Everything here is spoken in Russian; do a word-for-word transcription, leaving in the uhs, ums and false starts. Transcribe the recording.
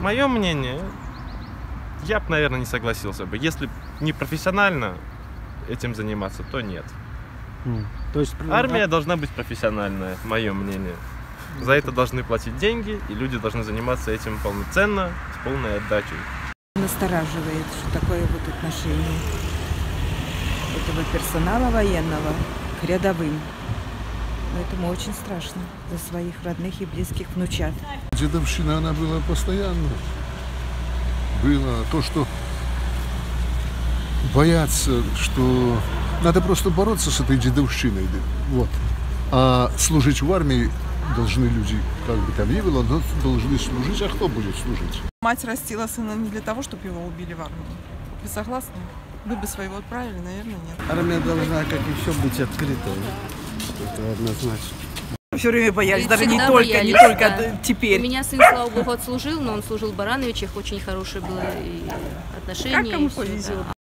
Мое мнение, я бы, наверное, не согласился бы. Если не профессионально этим заниматься, то нет. Mm. То есть армия должна быть профессиональная, мое мнение. За это должны платить деньги, и люди должны заниматься этим полноценно, с полной отдачей. Настораживает, что такое вот отношение этого персонала военного к рядовым. Поэтому очень страшно за своих родных и близких внучат. Дедовщина, она была постоянно. Было то, что боятся, что надо просто бороться с этой дедовщиной. Вот. А служить в армии должны люди, как бы там ни было, но должны служить. А кто будет служить? Мать растила сына не для того, чтобы его убили в армии. Вы согласны? Вы бы своего отправили, наверное, нет. Армия должна, как и все, быть открытой. Это однозначно. Все время боялись, даже не Всегда только, боялись, не только да. теперь. У меня сын, слава богу, отслужил, но он служил в Барановичах, очень хорошее было и отношение. Как кому и всё, повезет. да.